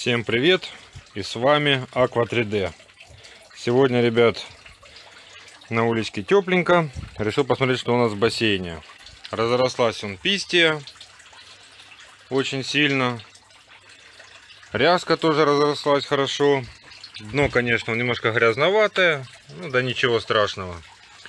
Всем привет! И с вами Aqua 3D. Сегодня, ребят, на уличке тепленько. Решил посмотреть, что у нас в бассейне. Разрослась он пистия очень сильно. Ряска тоже разрослась хорошо. Дно, конечно, немножко грязноватое. Ну да ничего страшного.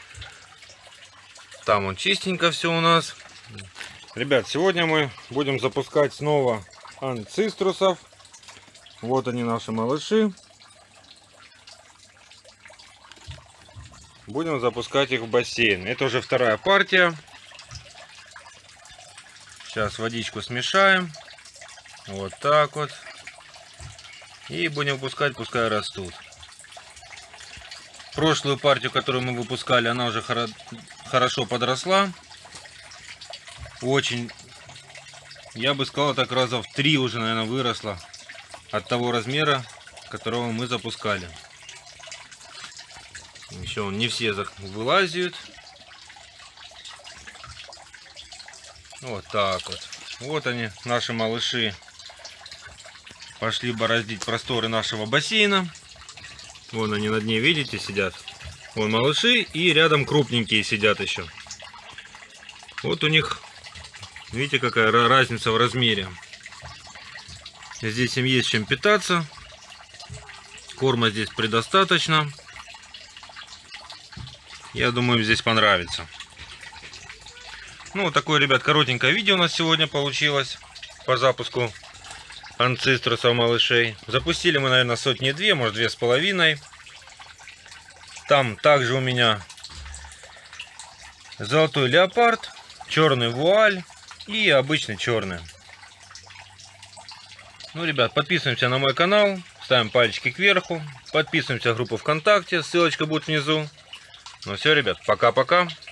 Там он чистенько все у нас. Ребят, сегодня мы будем запускать снова анциструсов. Вот они, наши малыши. Будем запускать их в бассейн. Это уже вторая партия. Сейчас водичку смешаем. Вот так вот. И будем выпускать, пускай растут. Прошлую партию, которую мы выпускали, она уже хорошо подросла. Очень, я бы сказал, так раза в 3 уже, наверное, выросла. От того размера, которого мы запускали. Еще не все вылазят. Вот так вот. Вот они, наши малыши. Пошли бороздить просторы нашего бассейна. Вон они на дне, видите, сидят. Вон малыши и рядом крупненькие сидят еще. Вот у них, видите, какая разница в размере. Здесь им есть чем питаться. Корма здесь предостаточно. Я думаю, им здесь понравится. Ну, вот такое, ребят, коротенькое видео у нас сегодня получилось по запуску анциструсов малышей. Запустили мы, наверное, сотни-две, может 2,5. Там также у меня золотой леопард, черный вуаль и обычный черный. Ну, ребят, подписываемся на мой канал, ставим пальчики кверху, подписываемся в группу ВКонтакте, ссылочка будет внизу. Ну все, ребят, пока-пока.